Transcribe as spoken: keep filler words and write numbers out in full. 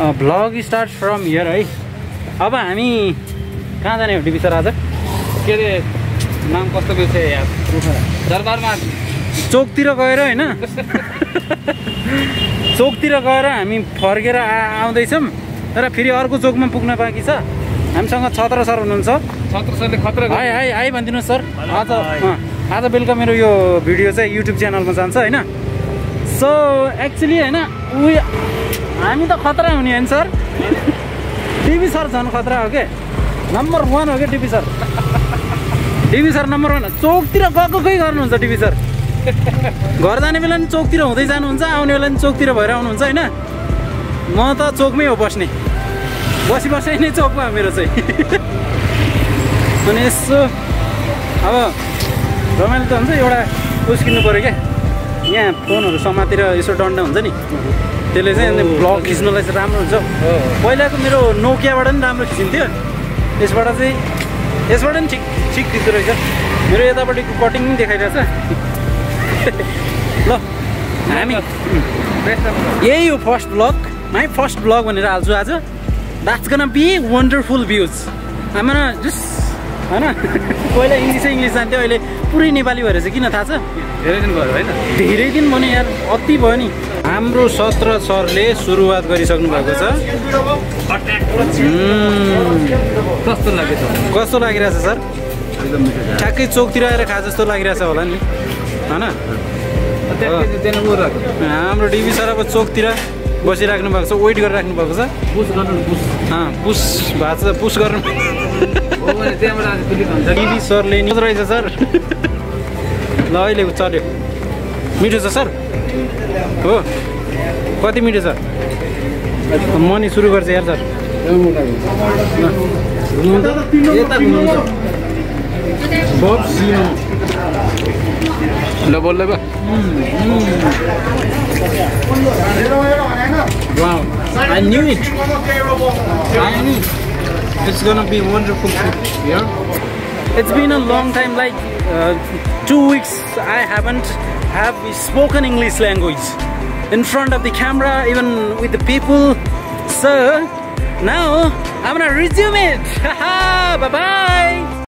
Vlog start from here है। अब हामी कहाँ जाने हो डिबी सर आज? के अरे नाम कस्तो बिर्से यार, दरबारमा चोकतिर गएर होइन चोकतिर गएर हामी फर्केर आउँदैछौँ तर फेरि अर्को चोकमा पुग्न बाँकी छ। हामीसँग छत्र सर हुनुहुन्छ। छत्र सरले खतरा हाई हाई हाई भनिदिनुहोस् सर। आज आज बेलुका मेरो यो भिडियो चाहिँ युट्युब च्यानलमा जान्छ होइन। सो एक्चुली होइन उयो हामी त खतरा हुने होइन सर। डिबी सर झन् खतरा हो के, नम्बर वान हो क्या डिबी सर। डिबी सर नम्बर वान। चोकतिर गएको कोही गर्नुहुन्छ डिबी सर। घर जाने बेला नि चोकतिर हुँदै जानुहुन्छ, आउने बेला नि चोकतिर भएर आउनुहुन्छ होइन। म त चोकमै हो बस्ने, बसी बसै नै चोकमा हो मेरो चाहिँ। अनि यसो अब रमाइलो त हुन्छ, एउटा उस किन्नु पऱ्यो क्या, यहाँ फोनहरू समातेर यसो डन्डा हुन्छ नि, त्यसले चाहिँ भ्लग खिच्नुलाई चाहिँ राम्रो हुन्छ। पहिलाको मेरो नोकियाबाट पनि राम्रो खिचिन्थ्यो, यसबाट चाहिँ यसबाट पनि ठिक ठिक खिच्दो रहेछ। मेरो यतापट्टिको कटिङ पनि देखाइरहेछ। ल हामी यही हो first vlog, my first vlog भनेर हाल्छु आज। That's gonna be wonderful views. आमा जस्ट होइन पहिला इङ्ग्लिसै इङ्ग्लिस जान्थ्यो, अहिले पुरै नेपाली भएर चाहिँ किन थाहा छ? धेरै दिन भयो होइन, धेरै दिन भन्यो यार, अति भयो नि। हाम्रो सत्र सरले सुरुवात गरिसक्नु भएको छ। कस्तो लाग्यो कस्तो लागिरहेछ सर? ठ्याक्कै चोकतिर आएर खा जस्तो लागिरहेछ होला नि होइन। हाम्रो डिबी सर अब चोकतिर बसिराख्नु भएको छ, वेट गरिराख्नु भएको छ। पुस गर्नु पुस पुस भएको छ, पुस गर्नु। डिबी सरले नि रहेछ सर। ल अहिले चल्यो, मिठो छ सर हो? कति मिठो छ? मनी सुरु गर्छ यार सर। ल बोल ल Wow, I knew it. I knew it's gonna be wonderful food. Yeah. It's been a long time, like uh, two weeks. I haven't have spoken English language in front of the camera, even with the people. So now I'm gonna resume it. Haha. Bye bye.